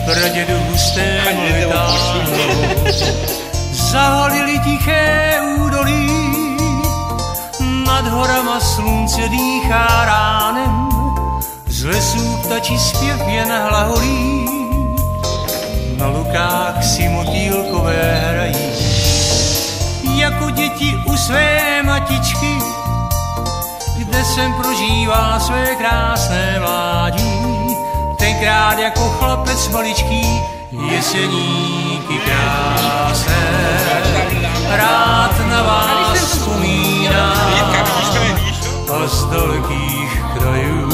pradědu husté táhnou. Zahalili tiché údolí, nad horama slunce dýchá ránem, z lesů ptačí zpěv jen hlaholí, na lukách si motýlkové hrají. Jako děti u své matičky, kde jsem prožíval své krásné mládí, tenkrát jako chlapec maličký, jeseníky krásné, rád na vás vzpomínám a z dalekých krajů.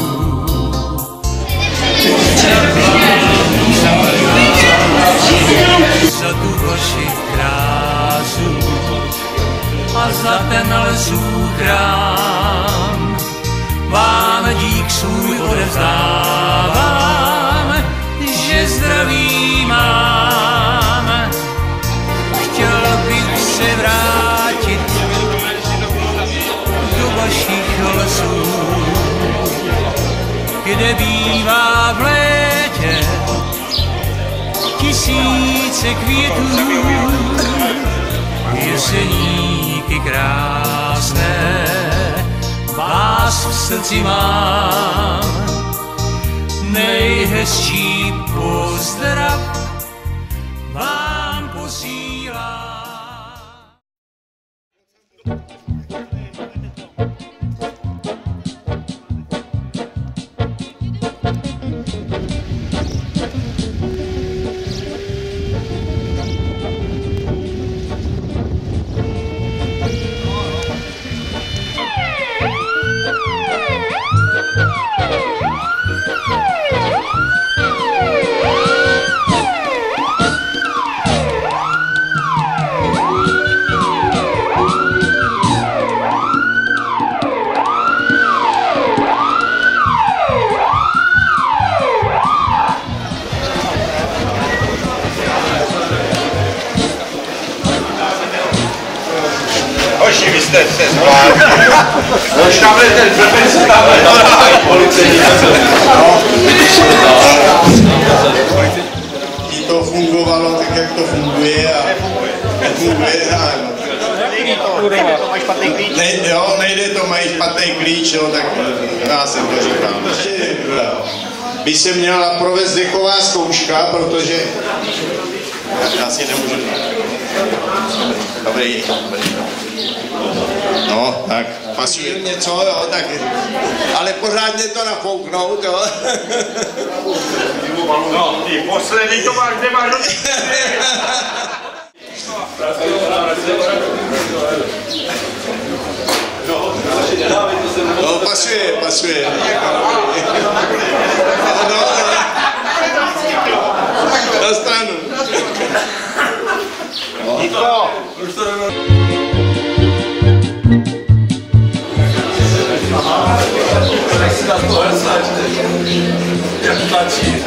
Za tu vaši krásu a za ten lesů chrám vám dík svůj odevzdávám, že zdraví mám. Chtěl bych se vrátit do vašich lesů, kde bývá v létě tisíce květů, jeseníky krásné, vás v srdci mám. Nejhezčí pozdrav vám posílám. Hoši, vy jste se zvládli. Už tam je ten blbec, tam je policejní. I to fungovalo tak, jak to funguje a nefunguje. Nejde to, mají špatný klíč, jo, tak já jsem to říkal. By se měla provést dechová zkouška, protože já si nemůžu. Dobrý. No, tak pasuje něco, jo, tak, ale pořádně to nafouknout, jo. No, ty poslední to máš, kde máš do... No, pasuje. No, na stranu. Niko! Jak tlačí.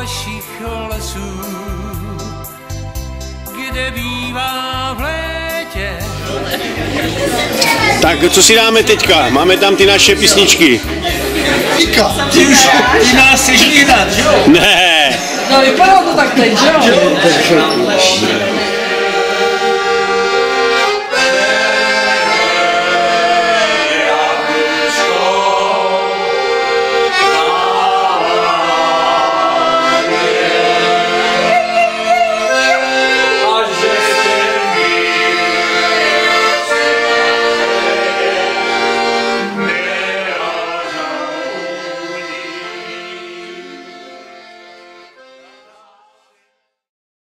vašich lesů, kde bývá v létě. Tak co si dáme teďka? Máme tam ty naše písničky. Ty nás chceš vyhrát, že jo? Ne. No vypadalo to tak teď, že jo?